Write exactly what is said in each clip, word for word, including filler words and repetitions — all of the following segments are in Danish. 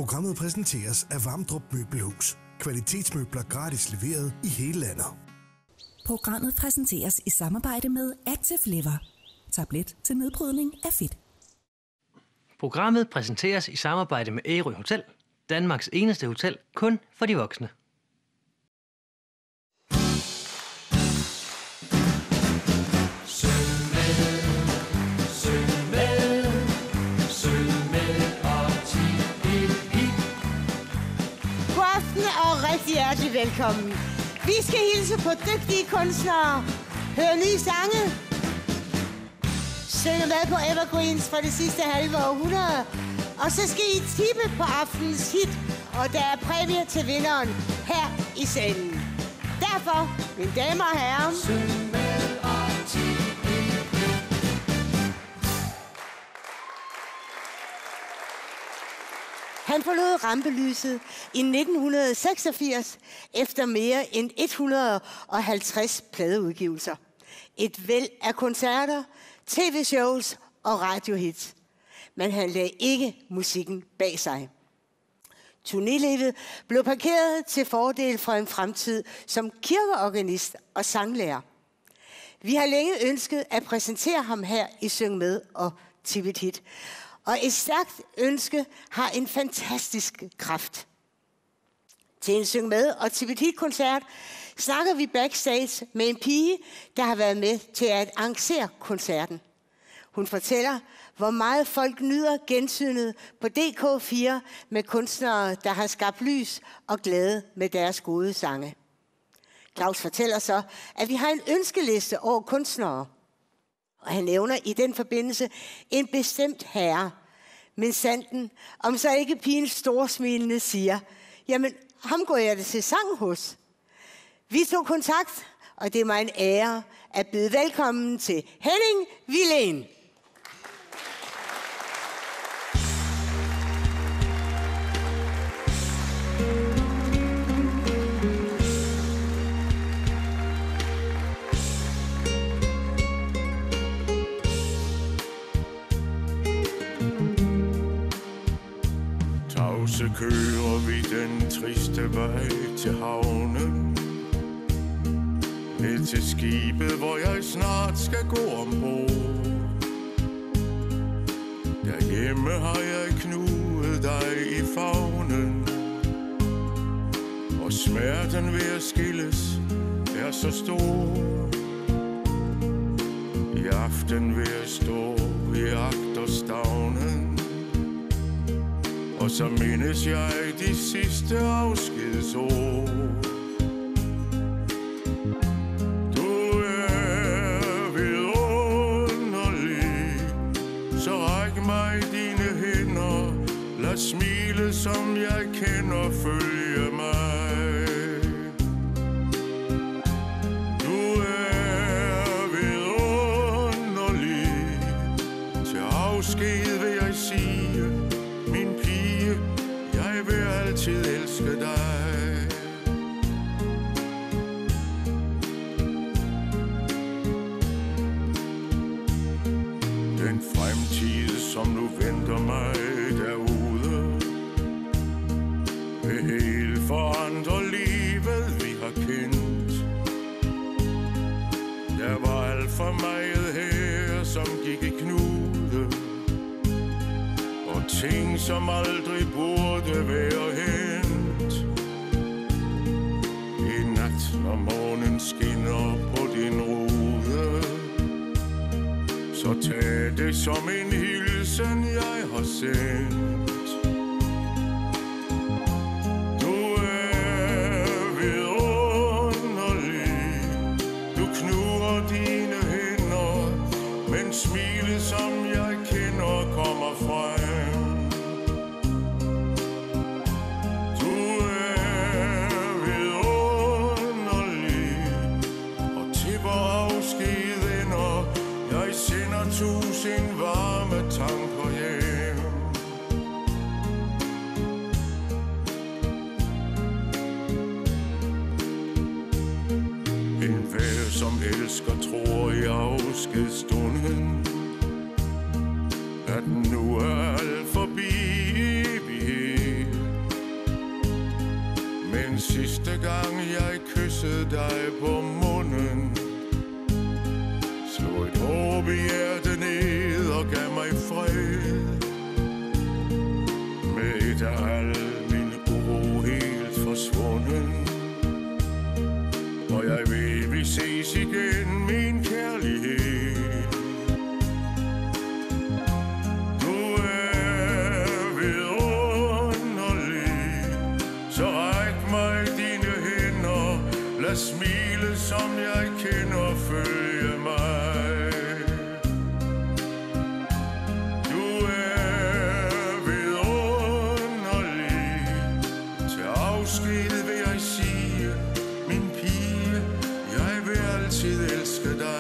Programmet præsenteres af Vamdrup Møbelhus. Kvalitetsmøbler gratis leveret i hele landet. Programmet præsenteres i samarbejde med Active Liver. Tablet til nedbrydning af fedt. Programmet præsenteres i samarbejde med Ærø Hotel. Danmarks eneste hotel kun for de voksne. Rigtig hjertelig velkommen. Vi skal hilse på dygtige kunstnere, høre nye sange, synge med på evergreens fra det sidste halve århundrede, og så skal I tippe på aftenens hit, og der er præmier til vinderen her i salen. Derfor, mine damer og herrer, syng med og Han forlod rampelyset i nitten seksogfirs efter mere end et hundrede og halvtreds pladeudgivelser. Et væld af koncerter, tv-shows og radiohits. Men han lagde ikke musikken bag sig. Turnélivet blev parkeret til fordel for en fremtid som kirkeorganist og sanglærer. Vi har længe ønsket at præsentere ham her i Syng Med og Tippet Hit. Og et stærkt ønske har en fantastisk kraft. Til en Syng Med og Tippet Hit-koncert snakker vi backstage med en pige, der har været med til at arrangere koncerten. Hun fortæller, hvor meget folk nyder gensynet på D K fire med kunstnere, der har skabt lys og glæde med deres gode sange. Claus fortæller så, at vi har en ønskeliste over kunstnere. Og han nævner i den forbindelse en bestemt herre. Men sanden, om så ikke pigen storsmilende siger, jamen ham går jeg det til sang hos. Vi tog kontakt, og det er mig en ære at byde velkommen til Henning Willén. Så kører vi den triste vej til havnen, ned til skibet, hvor jeg snart skal gå ombord. Derhjemme har jeg knuget dig i favnen, og smerten ved at skilles er så stor. I aften vil jeg stå i agterstavnen, og så mindes jeg de sidste afskedsord. Du er vidunderlig, så ræk mig dine hænder. Lad smilet, som jeg kender, følge mig. Du er vidunderlig, til afsked vil jeg sige, min pige, jeg vil altid elske dig. Den fremtid, som nu venter mig derude, vil helt forandre livet, vi har kendt. Der var alt for meget her, som gik i knude, ting, som aldrig burde være hent. I nat, når månen skinner på din rude, så tag det som en hilsen, jeg har sendt. Du er vidunderlig, du knurrer dine hænder, men smilet, som jeg kender, kommer frem. Tusind varme tanker hjem. En hver, som elsker, tror i afskedsstunden, at nu er alt forbi evighed. sidste gang jeg kyssede dig på munden, slog et håb i hjertet ned og gav mig fred. Med et af al min uro helt forsvunden, og jeg ved, vi ses igen, min kærlighed. Du er vidunderlig, så ræk mig dine hænder, lad smile, som jeg kender, følge mig. Du er vidunderlig, til afsked vil jeg sige, min pige, jeg vil altid elske dig.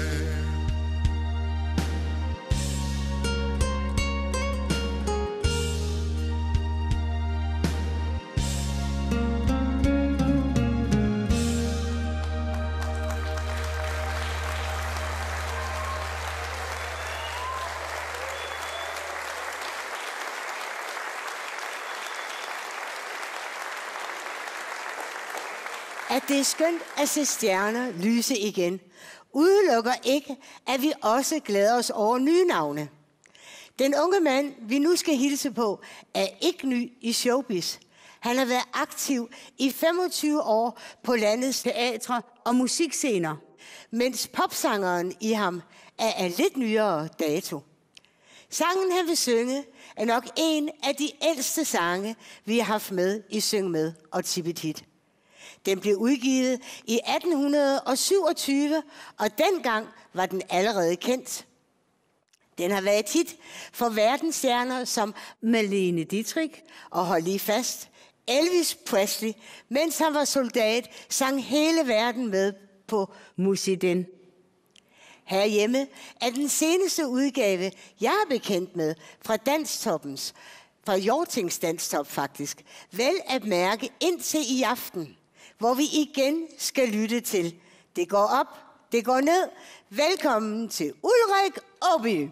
At det er skønt at se stjerner lyse igen, udelukker ikke, at vi også glæder os over nye navne. Den unge mand, vi nu skal hilse på, er ikke ny i showbiz. Han har været aktiv i femogtyve år på landets teatre og musikscener, mens popsangeren i ham er af lidt nyere dato. Sangen, han vil synge, er nok en af de ældste sange, vi har haft med i Syng Med og Tippet Hit. Den blev udgivet i atten syvogtyve, og dengang var den allerede kendt. Den har været et hit for verdensstjerner som Marlene Dietrich, og hold lige fast, Elvis Presley, mens han var soldat, sang hele verden med på Musidin. Herhjemme er den seneste udgave, jeg er bekendt med, fra Danstoppens, fra Hjortings Danstop faktisk, vel at mærke indtil i aften, hvor vi igen skal lytte til Det går op, det går ned. Velkommen til Ulrik Åby.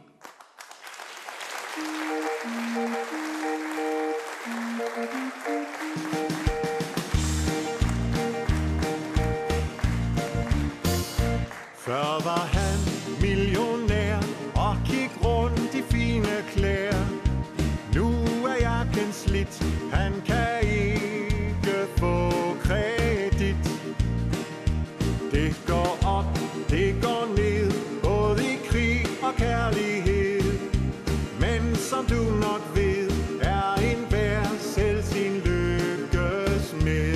Før var han millionær og gik rundt i fine klæder. Nu er jakken slidt, han kan ikke få kredit. Det går op, det går ned, både i krig og kærlighed. Men som du nok ved, er enhver selv sin lykkes med.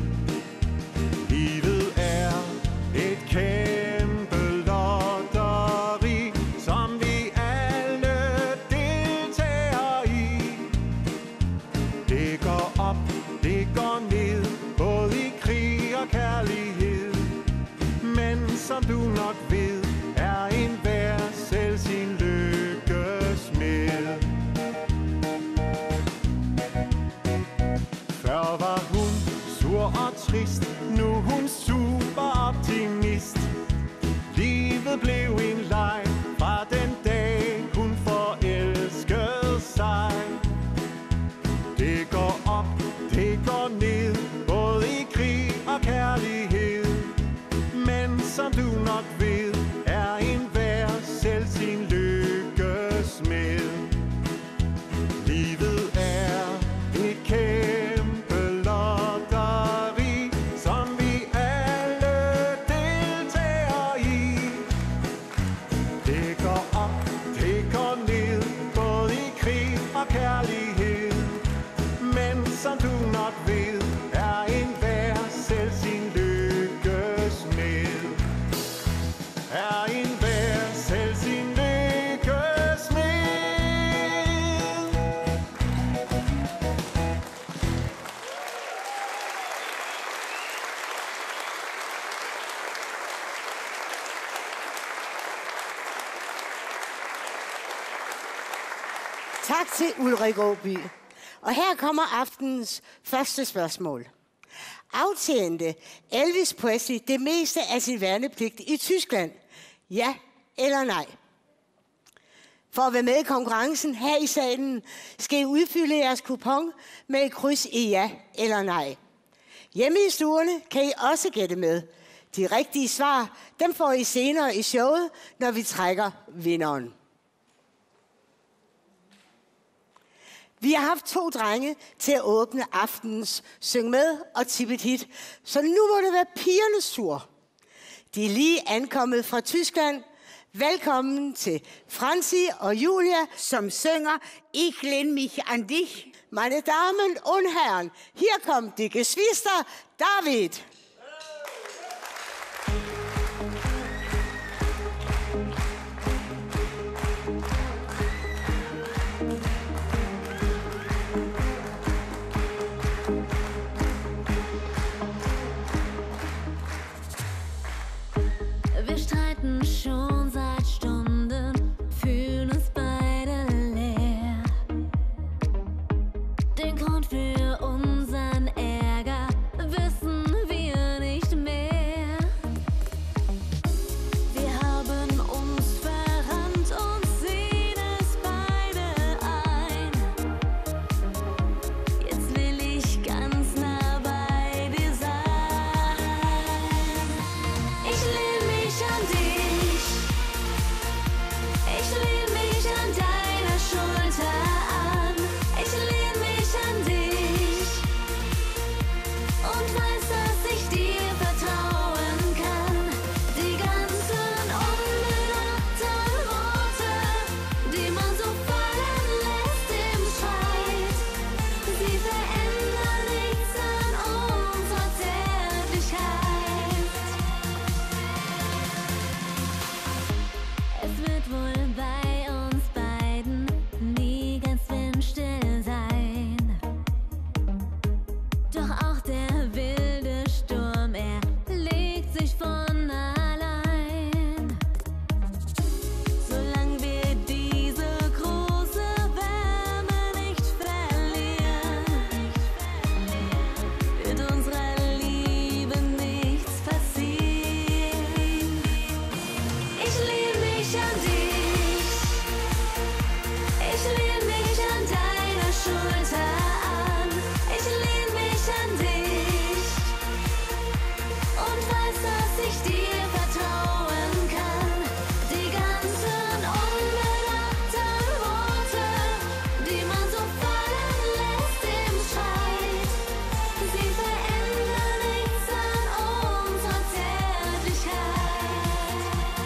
Livet er et kæmpe lotteri, som vi alle deltager i. Det går op, det går ned, både i krig og kærlighed. Men som du nok ved, er enhver selv sin lykkes med. Før var hun sur og trist, nu er hun super optimist. Livet blev en leg fra den dag, hun forelskede sig. Det går op, det går ned, både i krig og kærlighed. Men som du nok ved, er enhver selv sin lykkes med. Livet er et kæmpe lotteri, som vi alle deltager i. Det går op, det går ned, både i krig og kærlighed. Men som du nok ved, er enhver selv sin lykkes med. Er enhver selv sin lykkes med. Tak til Ulrik Åby. Og her kommer aftenens første spørgsmål. Aftjente Elvis Presley det meste af sin værnepligt i Tyskland? Ja eller nej? For at være med i konkurrencen her i salen, skal I udfylde jeres kupon med et kryds i ja eller nej. Hjemme i stuerne kan I også gætte med. De rigtige svar, dem får I senere i showet, når vi trækker vinderen. Vi har haft to drenge til at åbne aftenens Syng med og Tippet Hit, så nu må det være pigernes tur. De er lige ankommet fra Tyskland. Velkommen til Franzi og Julia, som synger Ich lehn mich an dich. Meine Damen und Herren, hier kommt die Geschwister David. Wir streiten schon seit Stunden, fühlen uns beide leer. Den Grund für unseren Ärger wissen wir nicht mehr. Wir haben uns verrannt und sehen es beide ein. Jetzt will ich ganz nah bei dir sein. Ich lehn mich an dich. Ich lehn mich an deine Schulter an. Ich lehn mich an dich und weiß, dass ich dir vertrauen kann. Die ganzen unbedachten Worte, die man so fallen lässt im Streit, sie verändern nichts an unserer Zärtlichkeit. Es wird wohl bei uns beiden nie ganz windstill sein. Doch auch der wilde Sturm, er legt sich von allein. Solange wir diese große Wärme nicht verlieren, wird unserer Liebe nichts passieren. Ich lehn mich an dich. Ich lehn mich an deine Schulter an. Ich lehn mich an dich und weiß, dass ich dir vertrauen kann. Die ganzen unbedachten Worte, die man so fallen lässt im Streit, sie verändern nichts an unserer Zärtlichkeit.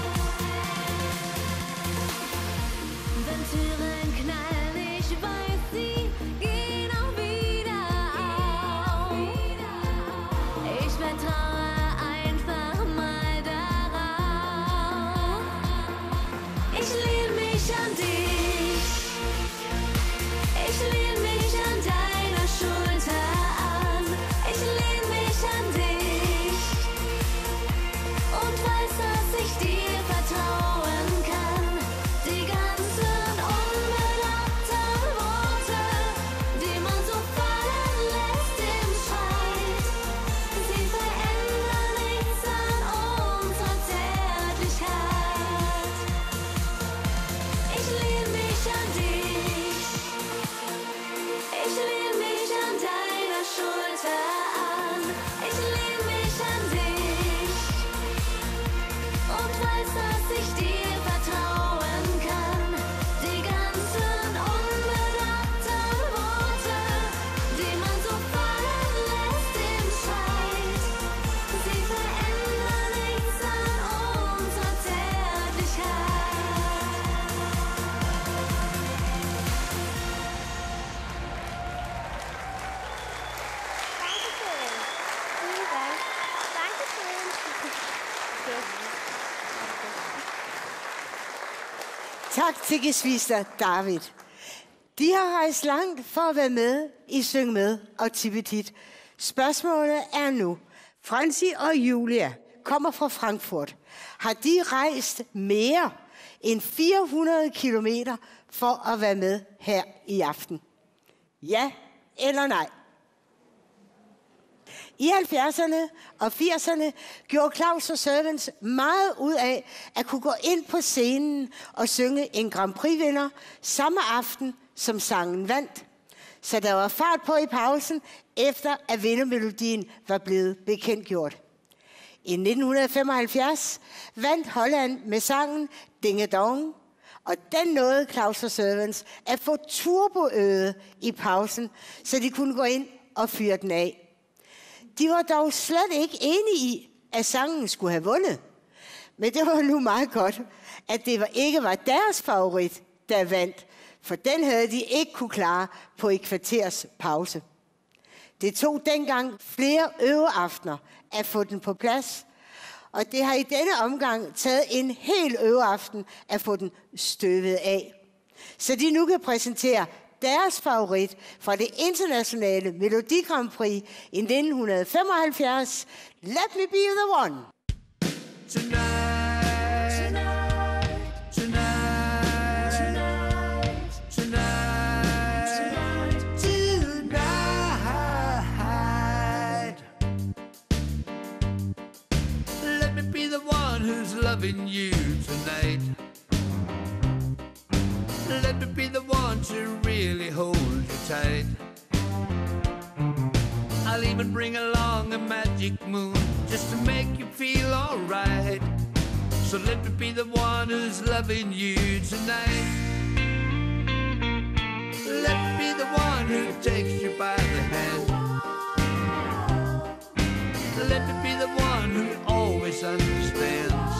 Wenn Türen knallen, ich weiß, sie gehen auch wieder auf. Ich vertraue einfach mal darauf. Ich lehn mich an dich. Ich lehn mich an deine Schulter an. Ich lehn mich an dich und weiß, dass ich dir vertrauen kann. Die ganzen unbedachten Worte, die man so fallen lässt im Streit, sie verändern nichts an unserer Zärtlichkeit. Ich lehn mich an dich. Ich lehn mich an deine Schulter an. Ich lehn mich an dich und weiß, dass ich dir vertrauen kann. Die ganzen unbedachten Worte, die man so fallen lässt im Streit, sie verändern nichts an unserer Zärtlichkeit. Tak til Geschwister David. De har rejst langt for at være med i Syng med og Tippet Hit. Spørgsmålet er nu. Franzi og Julia kommer fra Frankfurt. Har de rejst mere end fire hundrede kilometer for at være med her i aften? Ja eller nej? I halvfjerdserne og firserne gjorde Claus og Servants meget ud af at kunne gå ind på scenen og synge en Grand Prix-vinder samme aften, som sangen vandt. så der var fart på i pausen, efter at vindermelodien var blevet bekendtgjort. I nitten femoghalvfjerds vandt Holland med sangen Ding Dong, og den nåede Claus og Servants at få turboøde i pausen, så de kunne gå ind og fyre den af. De var dog slet ikke enige i, at sangen skulle have vundet. Men det var nu meget godt, at det ikke var deres favorit, der vandt, for den havde de ikke kunne klare på et kvarters pause. Det tog dengang flere øveaftener at få den på plads, og det har i denne omgang taget en hel øveaften at få den støvet af. Så de nu kan præsentere deres favorit fra det internationale Melodi Grand Prix i nitten femoghalvfjerds, Let Me Be The One. Tonight, tonight, tonight, tonight, tonight, tonight. Let me be the one who's loving you tonight. Let me be the one to really hold you tight. I'll even bring along a magic moon just to make you feel alright. So let me be the one who's loving you tonight. Let me be the one who takes you by the hand. Let me be the one who always understands.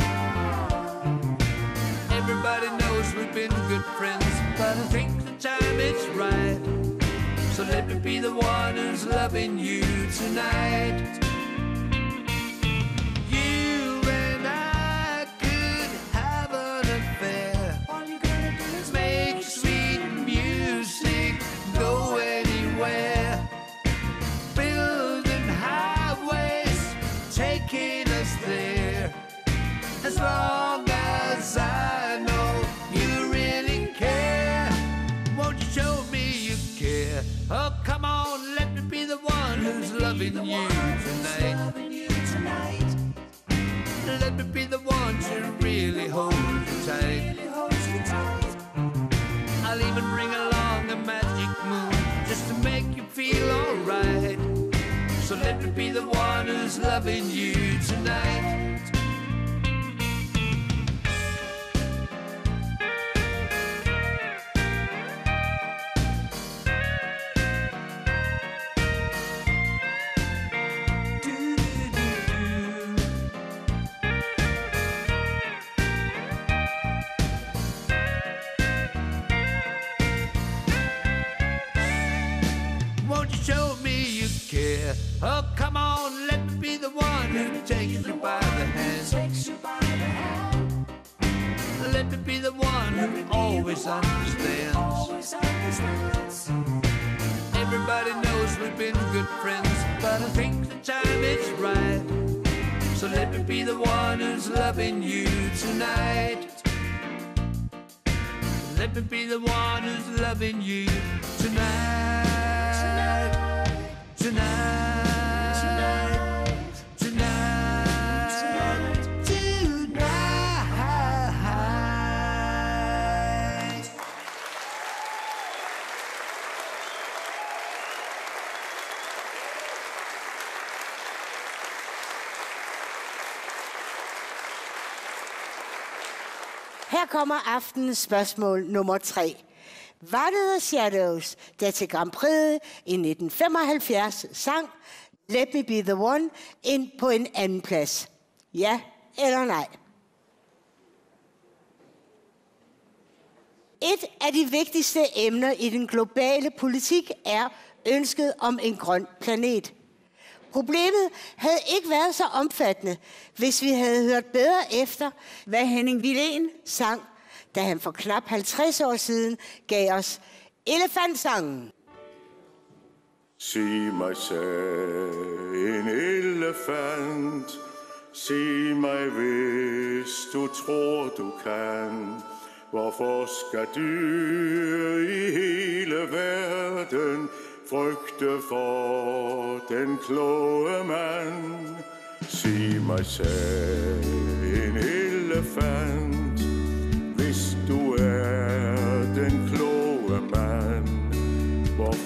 Everybody knows we've been good friends, but I think the time is right. So let me be the one who's loving you tonight. You and I could have an affair. All you gotta do is make sweet music, go anywhere. Building highways, taking us there. As long as I know you really care, won't you show me you care? Oh, come on, let me be the one who's loving you tonight. Let me be the one to really hold you tight. I'll even bring along a magic moon just to make you feel alright. So let me be the one who's loving you tonight. Show me you care. Oh, come on, let me be the one who takes you by the hand. Takes you by the hand. Let me be the one who always understands. Always understands. Everybody knows we've been good friends, but I think the time is right. So let me be the one who's loving you tonight. Let me be the one who's loving you tonight. Tonight, tonight, tonight, tonight, tonight. Her kommer aftenens spørgsmål nummer tre. Var det The Shadows, der til Grand Prix i nitten femoghalvfjerds sang Let Me Be The One ind på en anden plads? Ja eller nej? Et af de vigtigste emner i den globale politik er ønsket om en grøn planet. Problemet havde ikke været så omfattende, hvis vi havde hørt bedre efter, hvad Henning Willén sang, da han for knap halvtreds år siden gav os Elefantsangen. Sig mig, sag en elefant, sig mig, hvis du tror, du kan. Hvorfor skal dyr i hele verden frygte for den kloge mand? Sig mig, sag en elefant, hvis du er den kloge mand, hvorfor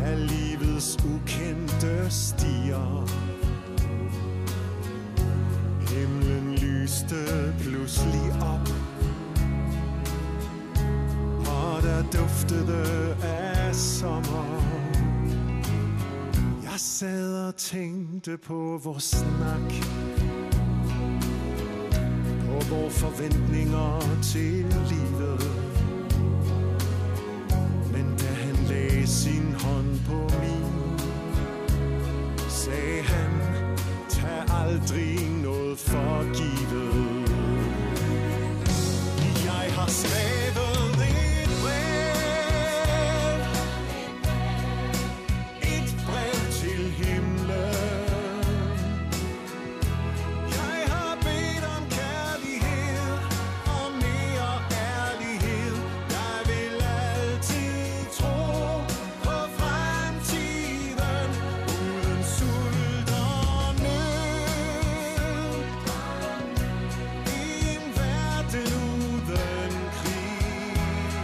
af livets ukendte stier. Himlen lyste pludselig op, og der duftede af sommer. Jeg sad og tænkte på vores snak, på vores forventninger til livet. Men da han lagde sin hånd på min, sagde han, tag aldrig noget for givet. Jeg har skrevet et brev, et brev til himlen. Jeg har bedt om kærlighed og mere ærlighed. Jeg vil altid tro på fremtiden uden sult og nød. I en verden uden krig.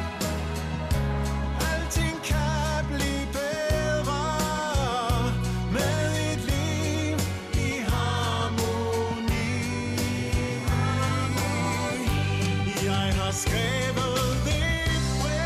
Alting kan blive bedre med et liv i harmoni. Jeg har skrevet et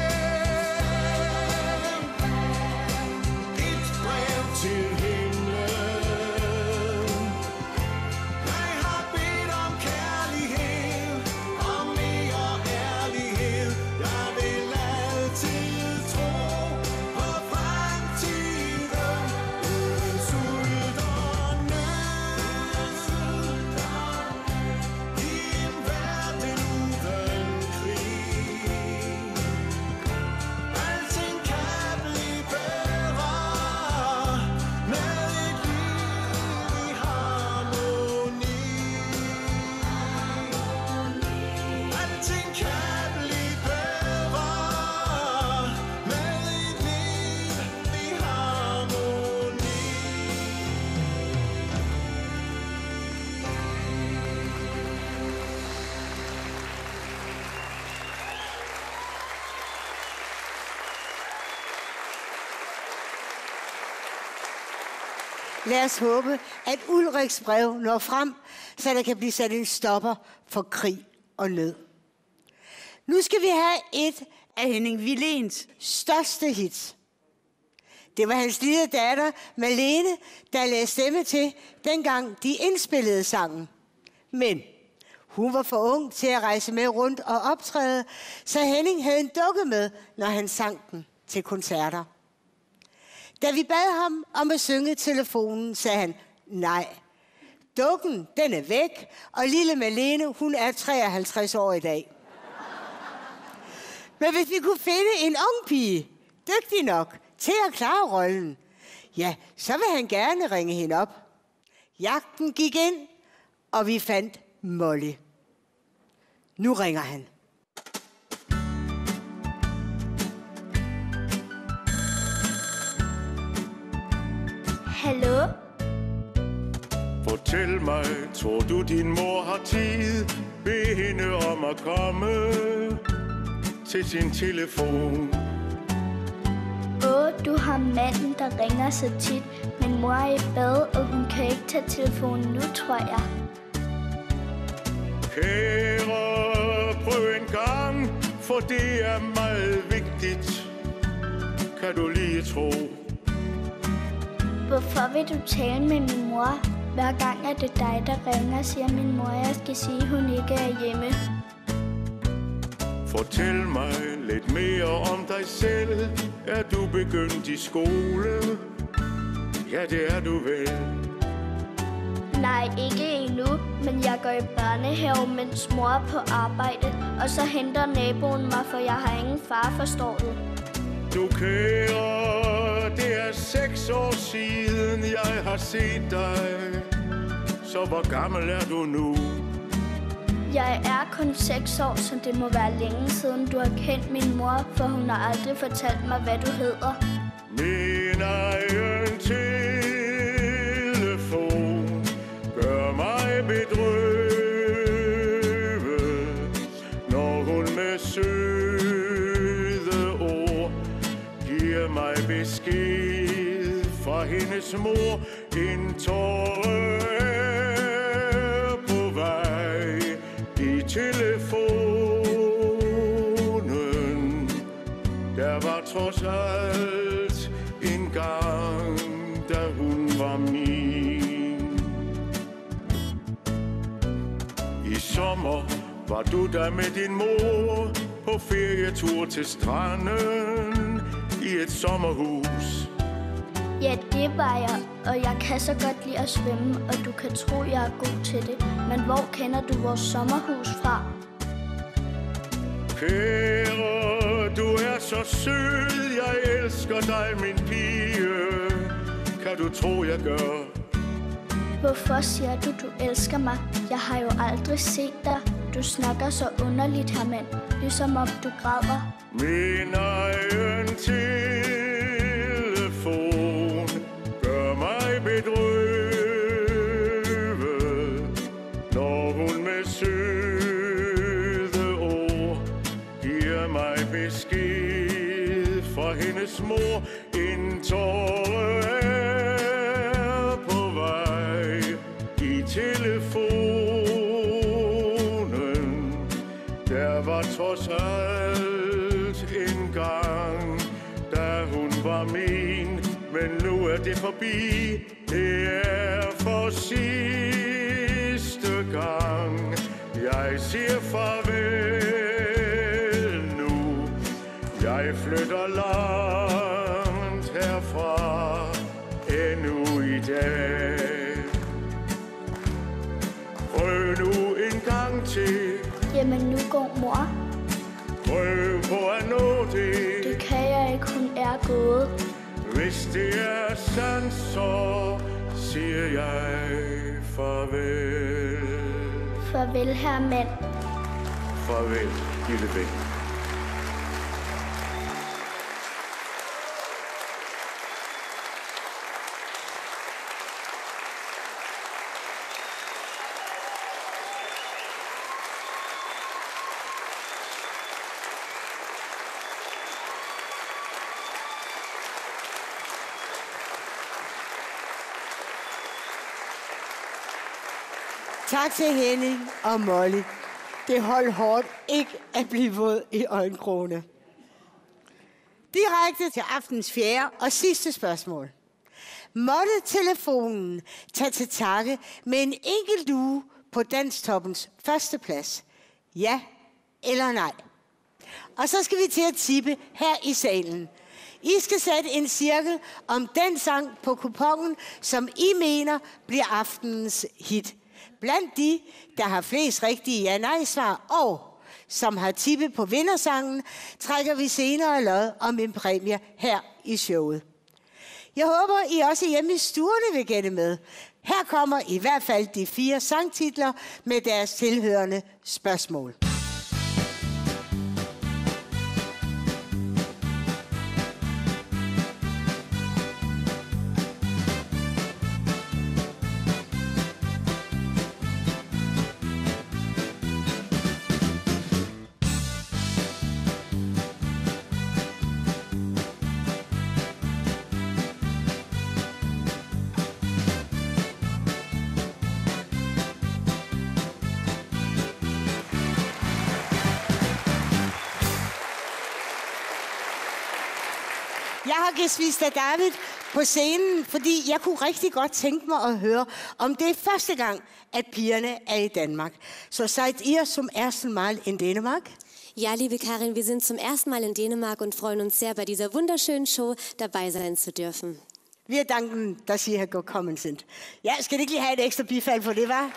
brev, et brev til himlen. Jeg har bedt om kærlighed og mere ærlighed. Jeg vil altid tro på fremtiden uden sult og nød. I en verden uden krig. Alting kan blive bedre med et liv i harmoni. Alting kan blive bedre med et liv i harmoni. Lad os håbe, at Ulriks brev når frem, så der kan blive sat en stopper for krig og nød. Nu skal vi have et af Henning Willéns største hits. Det var hans lille datter, Malene, der lagde stemme til, dengang de indspillede sangen. Men hun var for ung til at rejse med rundt og optræde, så Henning havde en dukke med, når han sang den til koncerter. Da vi bad ham om at synge i telefonen, sagde han, nej, dukken, den er væk, og lille Malene, hun er treoghalvtreds år i dag. Men hvis vi kunne finde en ung pige, dygtig nok til at klare rollen, ja, så vil han gerne ringe hende op. Jagten gik ind, og vi fandt Molly. Nu ringer han. Hallo? Fortæl mig, tror du din mor har tid? Bed hende om at komme til sin telefon. Åh, du har manden, der ringer så tit. Min mor er i bad, og hun kan ikke tage telefonen nu, tror jeg. Kære, prøv en gang, for det er meget vigtigt. Kan du lige tro? Hvorfor vil du tale med min mor? Hver gang er det dig, der ringer, siger min mor, jeg skal sige, hun ikke er hjemme. Fortæl mig lidt mere om dig selv. Er du begyndt i skole? Ja, det er du vel. Nej, ikke endnu, men jeg går i børnehave, mens mor er på arbejde. Og så henter naboen mig, for jeg har ingen far, forstår du. Du kære, det er seks år siden, jeg har set dig. Så hvor gammel er du nu? Jeg er kun seks år, så det må være længe siden, du har kendt min mor, for hun har aldrig fortalt mig, hvad du hedder. Min egen telefon gør mig bedrøvet, når hun med søde ord giver giver mig besked fra hendes mor. En tåre er på vej i telefonen. Der var trods alt en gang, da hun var min. I sommer var du der med din mor på ferietur til stranden i et sommerhus. Ja, det var jeg, og jeg kan så godt lide at svømme, og du kan tro, jeg er god til det. Men hvor kender du vores sommerhus fra? Kære, du er så sød, jeg elsker dig, min pige. Kan du tro, jeg gør? Hvorfor siger du, du elsker mig? Jeg har jo aldrig set dig. Du snakker så underligt, Herman, ligesom om du græder. Min egen telefon gør mig bedrøvet, når hun med søde ord giver mig besked fra hendes mor. En tåre er på vej i telefonen. Der var trods alt en gang, da hun var min, men nu er det forbi. Det er for sidste gang, jeg siger farvel nu. Jeg flytter langt herfra endnu i dag. Prøv nu en gang til. Jamen, nu går mor. Prøv på at nå det. Det kan jeg ikke, hun er gået. Hvis det er sandt, så siger jeg farvel. Farvel, Herman. Farvel, lille ven. Tak til Henning og Molly. Det holdt hårdt ikke at blive våd i øjenkrogene. Direkte til aftens fjerde og sidste spørgsmål. Måtte telefonen tage til takke med en enkelt uge på Danstoppens første plads? Ja eller nej? Og så skal vi til at tippe her i salen. I skal sætte en cirkel om den sang på kupongen, som I mener bliver aftenens hit. Blandt de, der har flest rigtige ja-nej-svar og som har tippet på vindersangen, trækker vi senere lod om en præmie her i showet. Jeg håber, I også hjemme i stuerne vil gætte med. Her kommer i hvert fald de fire sangtitler med deres tilhørende spørgsmål. Jeg har Gesvista David på scenen, fordi jeg kunne rigtig godt tænke mig at høre, om det er første gang, at pigerne er i Danmark. Så seid ihr zum ersten Mal in Dänemark? Ja, liebe Karin, wir sind zum ersten Mal in Dänemark und freuen uns sehr, bei dieser wunderschönen Show dabei sein zu dürfen. Wir danken, dass Sie hergekommen sind. Ja, skal det ikke lige have et ekstra bifald for det, var?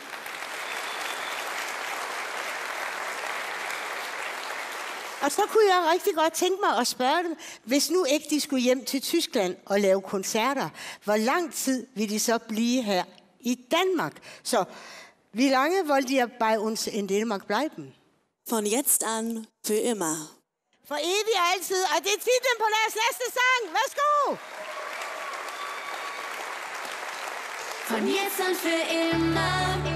Og så kunne jeg rigtig godt tænke mig at spørge dem, hvis nu ikke de skulle hjem til Tyskland og lave koncerter, hvor lang tid vil de så blive her i Danmark? Så, wie lange wollt ihr bei uns in Dänemark bleiben? Von jetzt an, für immer. For evigt og altid, og det er titlen på deres næste sang. Værsgo! Von jetzt an für immer.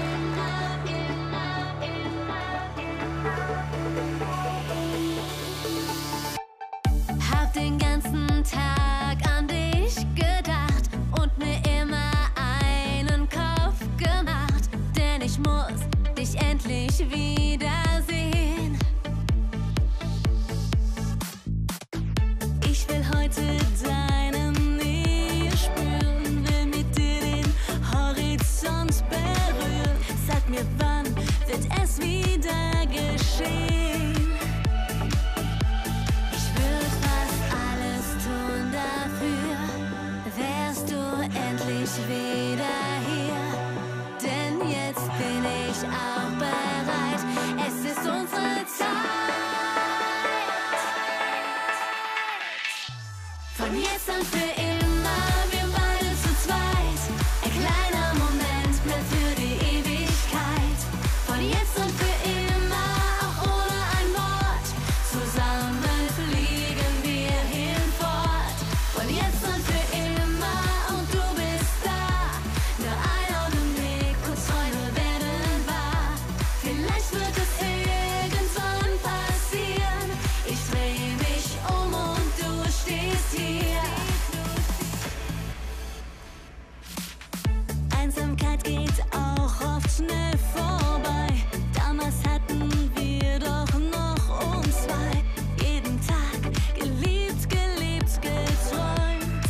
Hab den ganzen Tag geschehen. Ich würde fast alles tun dafür, wärst du endlich wieder hier. Denn jetzt bin ich auch bereit, es ist unsere Zeit. Von jetzt an für immer, wir beide zu zweit. Ein kleiner Moment bleibt für die Ewigkeit. Von jetzt an für immer, auch ohne ein Wort. Zusammen fliegen wir hinfort. Von jetzt an für immer, und du bist da. Nur ein Augenblick, kurz Träume werden wahr. Vielleicht wird es irgendwann passieren. Ich dreh mich um und du stehst hier. Einsamkeit geht auch oft schnell vorbei. Damals hatten wir doch noch uns zwei. Jeden Tag geliebt, geliebt, geträumt.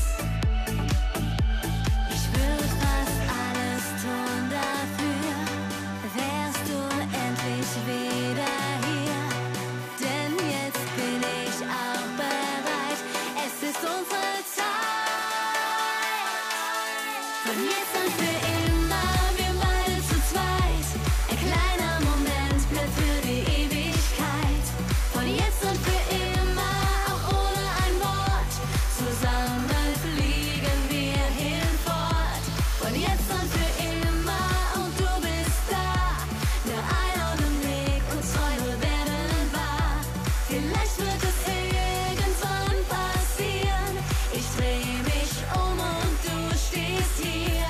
Ich würde fast alles tun dafür, wärst du endlich wieder hier. Denn jetzt bin ich auch bereit, es ist unsere Zeit. Von jetzt an für immer, wir beide zu zweit. Ein kleiner Moment bleibt für die Ewigkeit. Von jetzt an für immer, auch ohne ein Wort. Zusammen fliegen wir hinfort. Von jetzt an für immer, und du bist da. Nur ein Augenblick, und Träume werden wahr. Vielleicht wird es irgendwann passieren. Ich dreh mich um und du stehst hier.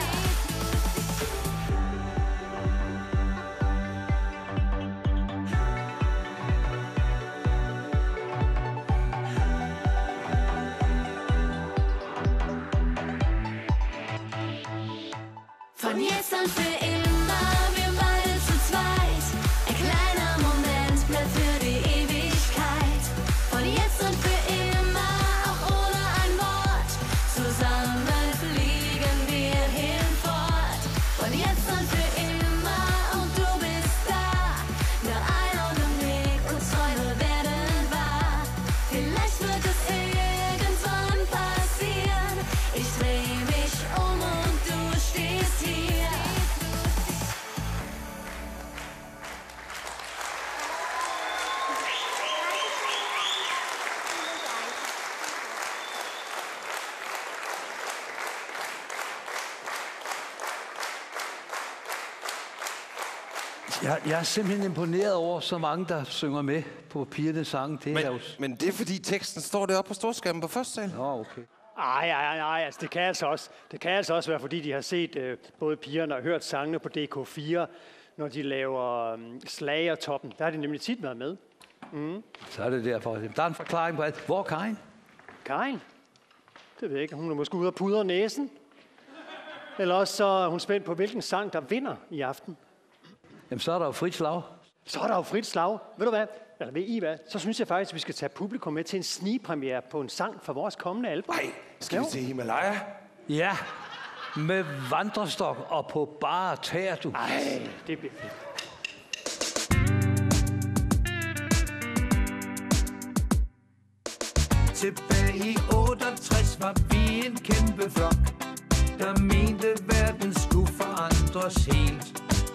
Von jetzt an für immer, wir beide zu zweit. Ein kleiner Moment bleibt für die Ewigkeit. Von jetzt an für immer, auch ohne ein Wort. Zusammen fliegen wir hinfort. Von jetzt an für immer, und du bist da. Nur ein Augenblick, und Träume werden wahr. Vielleicht wird es irgendwann passieren. Ich dreh mich um und du stehst hier. Jeg, jeg er simpelthen imponeret over så mange, der synger med på pigernes sange. Det Men, er jo... men det er fordi teksten står deroppe på storskærmen på første sal. Nå, okay. Ej, ej, ej, altså det kan altså også, det kan altså også være, fordi de har set øh, både pigerne og hørt sangene på D K fire, når de laver øh, Slagertoppen. Der har de nemlig tit været med. Mm. Så er det derfor. Der er en forklaring på alt. Hvor er Karin? Karin? Det ved jeg ikke. Hun er måske ude og pudre næsen. Eller også så er hun spændt på, hvilken sang, der vinder i aften. Jamen, så er der jo frit slag. Så er der jo frit slag. Ved du hvad? Eller ved I hvad? Så synes jeg faktisk, at vi skal tage publikum med til en snigpremiere på en sang fra vores kommende album. Nej, skal vi til Himalaya? Ja, med vandrestok og på bare tæer, du. Ej, det bliver fedt. Tilbage i otteogtres var vi en kæmpe flok, der mente verden skulle forandres helt.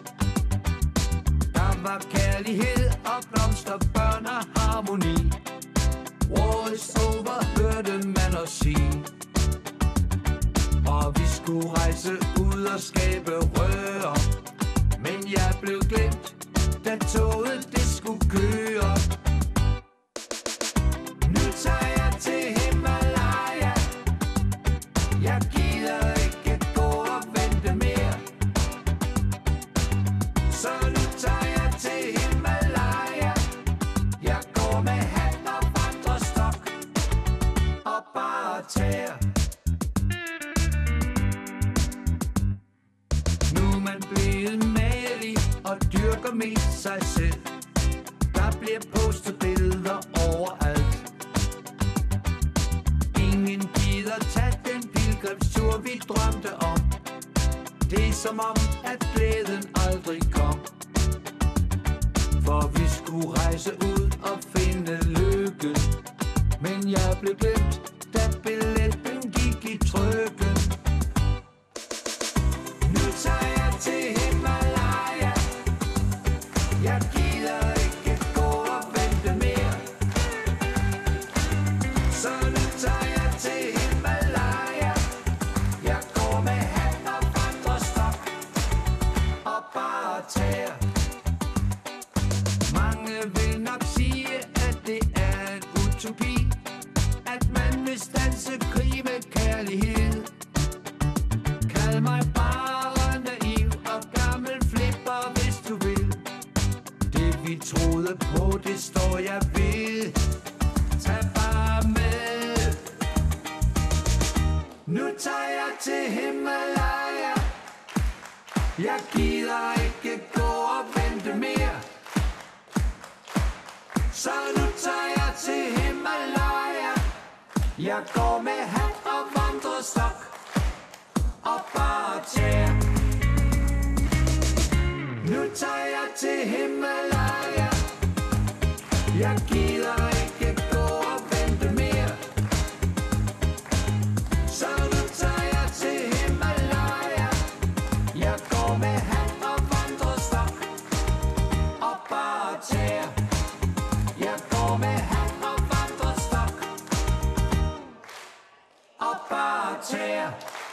Der var kærlighed og blomster, børn og harmoni. War is over, hørte man os sige. Og vi skulle rejse ud og skabe røre. Men jeg blev glemt, da toget det skulle køre. Nu tager jeg til Himalaya. Jeg gider ikke gå og vente mere. Så nu tager jeg til Himalaya. Jeg går med hat og vandrestok og bare tæer. Nu er man blevet magelig og dyrker mest sig selv. Der bliver postet billeder overalt. Ingen gider tage den pilgrimstur vi drømte om. Det er som om at glæden aldrig kom. For vi skulle skulle rejse ud og finde lykken. Men jeg blev glemt, da billetten gik i trykken. Nu tager jeg til Himalaya. Jeg gider ikke gå og vente mere. Så nu tager jeg til Himalaya. Jeg går med hat og vandrestok og bare tæer. Mange vil nok sige, at det er en utopi, at man vil standse krig med kærlighed. Kald mig bare naiv og gammel flipper, hvis du vil. Det vi troede på, det står jeg ved. Tag bare med. Nu tager jeg til Himalaya. Jeg gider ikke gå og vente mere. Så nu tager jeg til Himalaya. Jeg går med hat og vandrestok og bare tæer. Nu tager jeg til Himalaya. Jeg gider ikke gå og vente mere. Så nu tager jeg til Himalaya. Jeg går med hat og vandrestok og bare tæer. Jeg går med hat og vandrestok og bare tæer.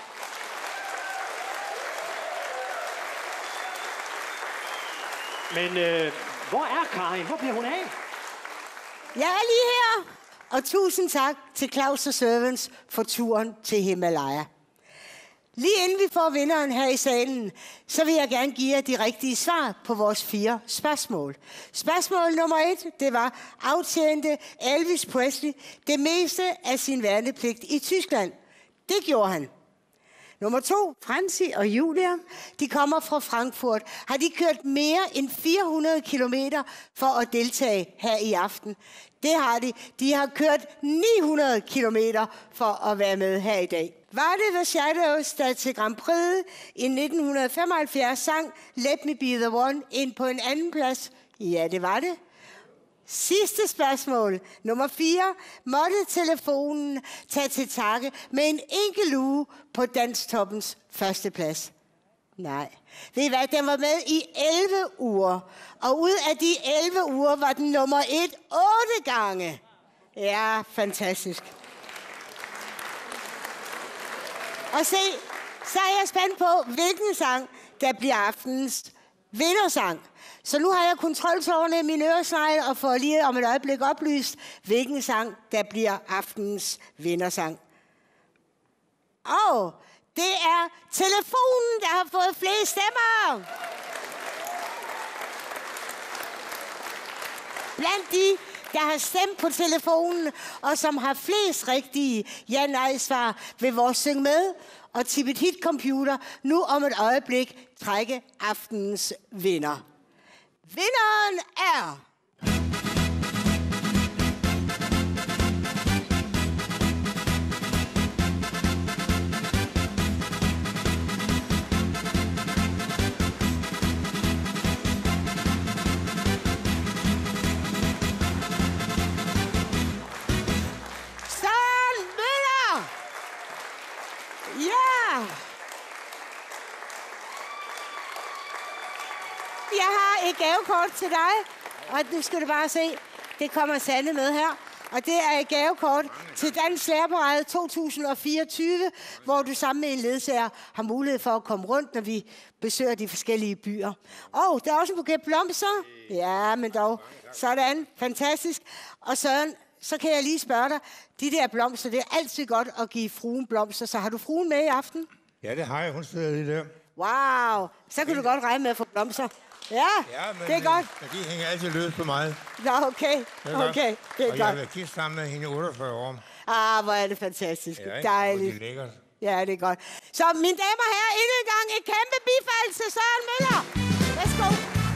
Men øh, hvor er Karin? Hvor bliver hun af? Jeg er lige her. Og tusind tak til Claus og Servants for turen til Himalaya. Lige inden vi får vinderen her i salen, så vil jeg gerne give jer de rigtige svar på vores fire spørgsmål. Spørgsmål nummer et, det var, aftjente Elvis Presley det meste af sin værnepligt i Tyskland? Det gjorde han. Nummer to, Franzi og Julia, de kommer fra Frankfurt. Har de kørt mere end fire hundrede kilometer for at deltage her i aften? Det har de. De har kørt ni hundrede kilometer for at være med her i dag. Var det The Shadows, der til Grand Prix i nitten femoghalvfjerds sang Let Me Be The One ind på en anden plads? Ja, det var det. Sidste spørgsmål, nummer fire. Måtte telefonen tage til takke med en enkelt uge på Danstoppens første plads? Nej. Ved I hvad, den var med i elleve uger. Og ud af de elleve uger var den nummer et otte gange. Ja, fantastisk. Og se, så er jeg spændt på, hvilken sang, der bliver aftenens vindersang. Så nu har jeg kontroltårerne i mine øresnegle og får lige om et øjeblik oplyst, hvilken sang, der bliver aftenens vindersang. Og det er telefonen, der har fået flest stemmer. Blandt de, der har stemt på telefonen, og som har flest rigtige ja-nej-svar, vil vores synge med og Tippet Hit Computer nu om et øjeblik trække aftenens vinder. Vinderen er... Søren Møller! Ja! Jeg har et gavekort til dig, og nu skal du bare se, det kommer Sanne med her. Og det er et gavekort til Dansk Lærerparade to tusind fireogtyve, hvor du sammen med en ledsager har mulighed for at komme rundt, når vi besøger de forskellige byer. Og der er også en buket blomster. Ja, men dog. Sådan. Fantastisk. Og Søren, så kan jeg lige spørge dig. De der blomster, det er altid godt at give fruen blomster. Så har du fruen med i aften? Ja, det har jeg. Hun sidder lige der. Wow. Så kan du godt regne med at få blomster. Ja, ja men, det er godt. Men de hænger altid løs på mig. Nå, okay. Det er okay, godt. det er og godt. jeg har været gift sammen med hende i otteogfyrre år. Ah, hvor er det fantastisk. Ja, dejligt. Og det er lækkert. Ja, det er godt. Så mine damer og herrer, endnu en gang et kæmpe bifald til Søren Møller. Værsgo.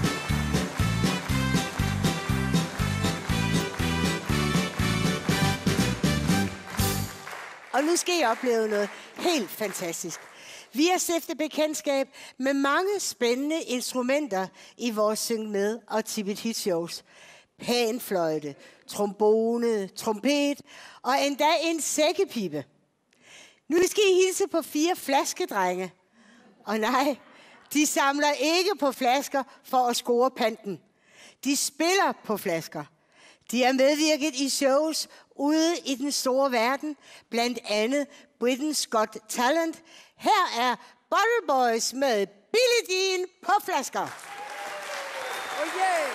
Og nu skal I opleve noget helt fantastisk. Vi har stiftet bekendtskab med mange spændende instrumenter i vores Syng Med og Tippet Hit shows. panfløjte, trombone, trompet og endda en sækkepibe. Nu skal I hilse på fire flaskedrenge. Og nej, de samler ikke på flasker for at score panten. De spiller på flasker. De er medvirket i shows ude i den store verden, blandt andet Britain's Got Talent. Her er Bottle Boys med Billie Jean på flasker. Oh yeah!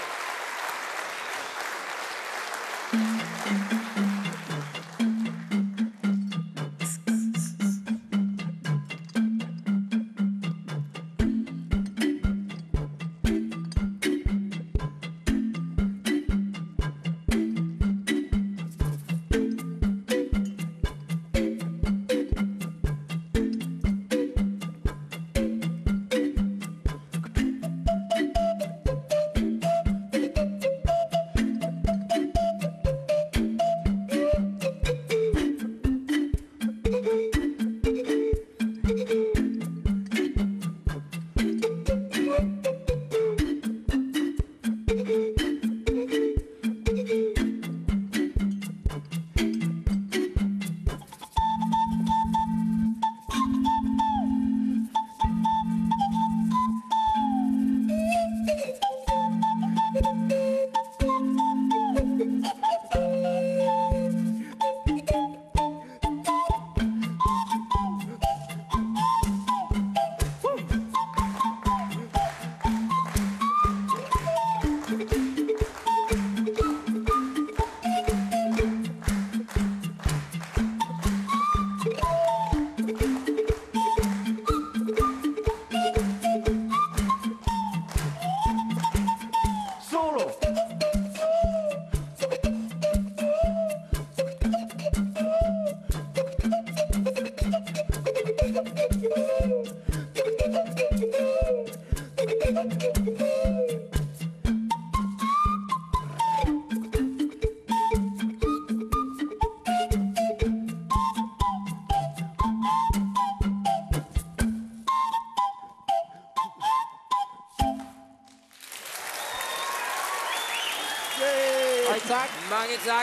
Tak. Mange tak.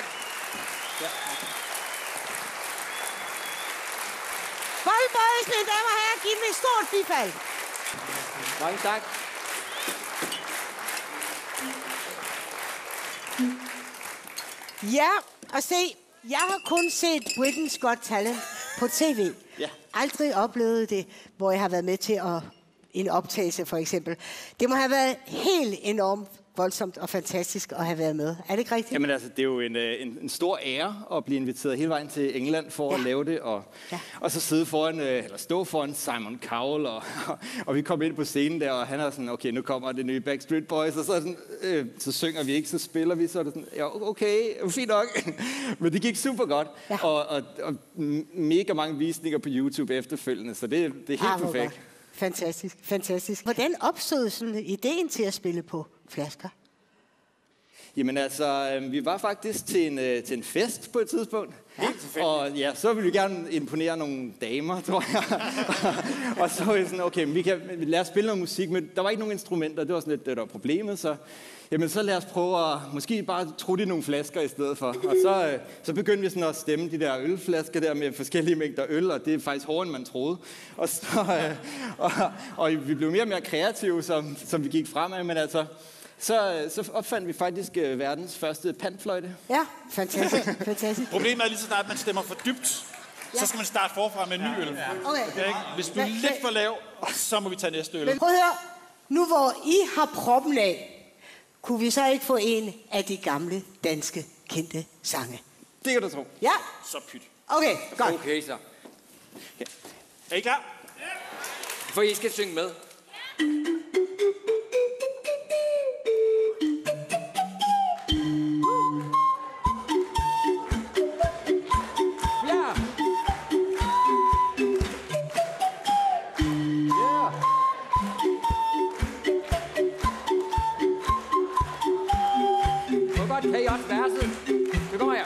Ja. Bottle Boys, mine damer og herrer, giv dem et stort bifald. Mange tak. Ja, og se, jeg har kun set Britain's Got Talent på tv. Ja. Aldrig oplevet det, hvor jeg har været med til at en optagelse for eksempel. Det må have været helt enormt voldsomt og fantastisk at have været med. Er det ikke rigtigt? Jamen altså, det er jo en, en, en stor ære at blive inviteret hele vejen til England for ja. at lave det, og, ja. og så sidde foran, eller stå foran Simon Cowell, og, og, og vi kom ind på scenen der, og han er sådan, okay, nu kommer det nye Backstreet Boys, og så, sådan, øh, så synger vi ikke, så spiller vi, så er det sådan, ja, okay, fint nok. Men det gik super godt, ja. og, og, og mega mange visninger på YouTube efterfølgende, så det, det er helt ah, perfekt. Godt. Fantastisk, fantastisk. Hvordan opstod sådan ideen til at spille på flasker? Jamen altså, øh, vi var faktisk til en, øh, til en fest på et tidspunkt. Ja. Og ja, så ville vi gerne imponere nogle damer, tror jeg. Og så var vi sådan, okay, vi kan lade os spille noget musik, men der var ikke nogen instrumenter, det var sådan lidt, det der var problemet, så jamen så lad os prøve at måske bare trutte i nogle flasker i stedet for. Og så, øh, så begyndte vi sådan at stemme de der ølflasker der med forskellige mængder øl, og det er faktisk hårdere, end man troede. Og, så, øh, og, og vi blev mere og mere kreative, som, som vi gik fremad, men altså, så, så opfandt vi faktisk øh, verdens første pantfløjte. Ja, fantastisk. fantastisk. Problemet er lige så snart, at man stemmer for dybt, ja. så skal man starte forfra med en ny øl. Okay. Okay, hvis du er lidt for lav, så må vi tage næste øl. Men prøv at høre, nu hvor I har proppen af, kunne vi så ikke få en af de gamle, danske, kendte sange? Det kan du tro. Ja. Så pyt. Okay, godt. Okay, så. Okay. Er I klar? Ja. For I skal synge med. Kan I også verset? Nu kommer her.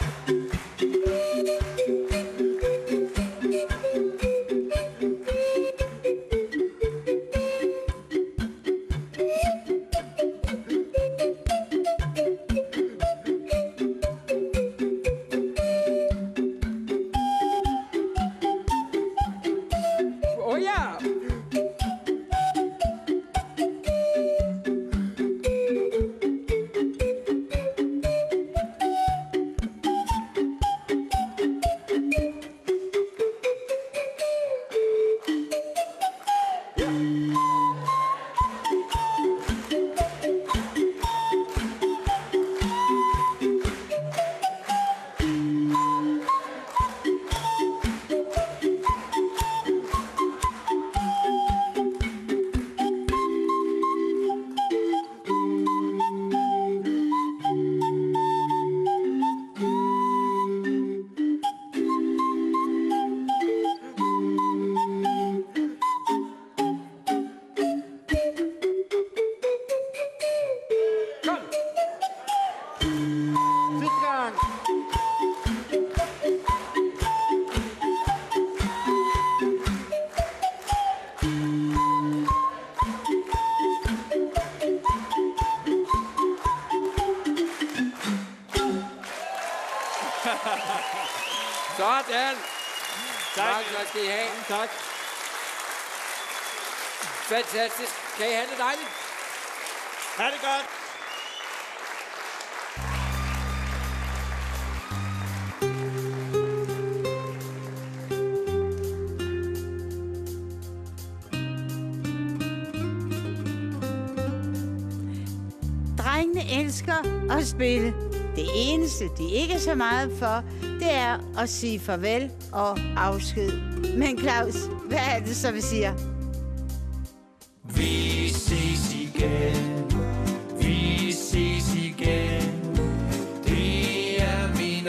Sådan. Tak. Mange tak skal I have. Tak. Fantastisk. Kan I have det dejligt? Ha' det godt. Drengene elsker at spille. Det eneste, de ikke er så meget for, det er at sige farvel og afsked. Men Claus, hvad er det så, vi siger? Vi ses igen, vi ses igen. Det er min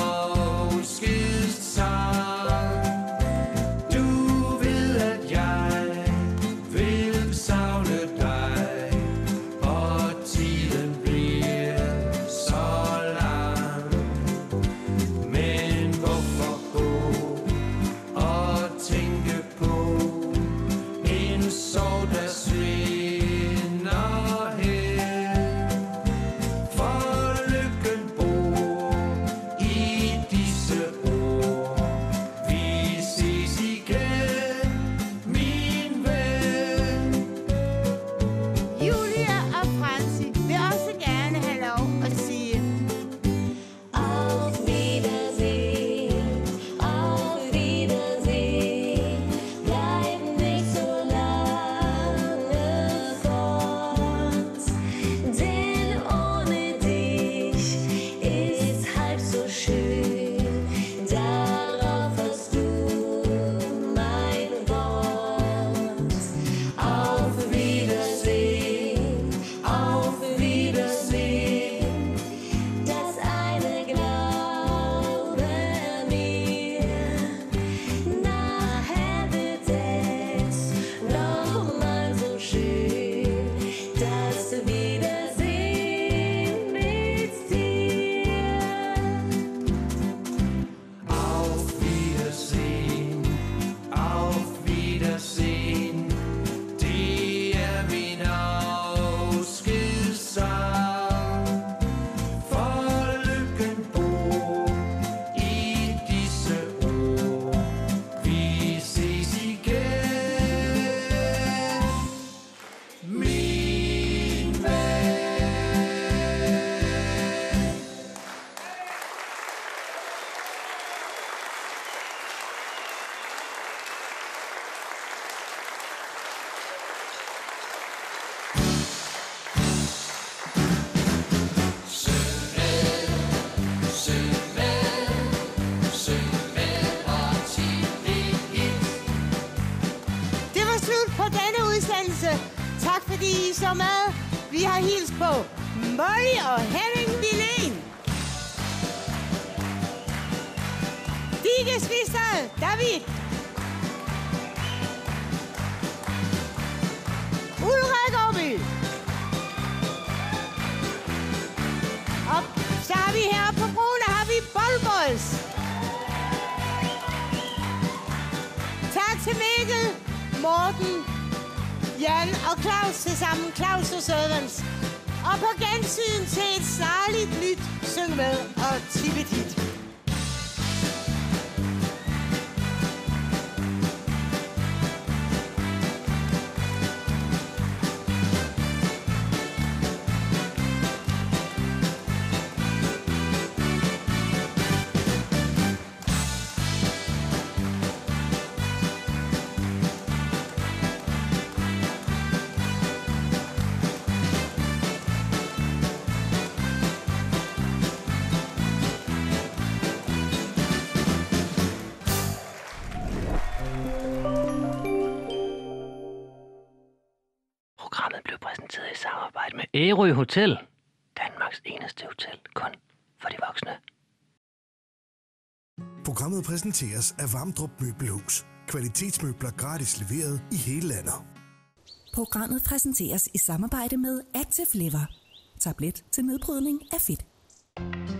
afskedssang. Du ved, at jeg vil savne dig, og tiden bliver så lang. Men hvorfor gå og tænke på en sorg, der svinder hen? For lykken bor i disse ord. Vi ses igen, min ven. Julia og Franzi vil også gerne have lov at sige Auf Wiedersehen, auf Wiedersehen. Bleib nicht so lange fort, denn ohne dich ist halb so schön. Darauf hast du mein Wort. Auf Wiedersehen, auf Wiedersehen. Das eine glaube mir, nachher wird es noch mal so schön. Das Wiedersehen mit dir. Auf Wiedersehen, auf Wiedersehen. Det er min afskedssang. For lykken bor i disse ord. Vi ses igen, min ven. Syng med, syng med og til det hit. Det var slut på denne udsendelse. Tak fordi I så med. Vi har hilst på Molly og Henning Dillén. Diges Vistad, David. Ulrik Åby. Og så har vi heroppe på broen, der har vi Boldboys. Tak til Mikkel, Morten, Jan og Claus til sammen. Claus og Sødvans. Og på gensyn til et snarligt nyt Syng med og Tippet hit. Programmet blev præsenteret i samarbejde med Ærø Hotel. Danmarks eneste hotel, kun for de voksne. Programmet præsenteres af Vamdrup Møbelhus. Kvalitetsmøbler gratis leveret i hele landet. Programmet præsenteres i samarbejde med Active Liver. Tablet til nedbrydning af fedt.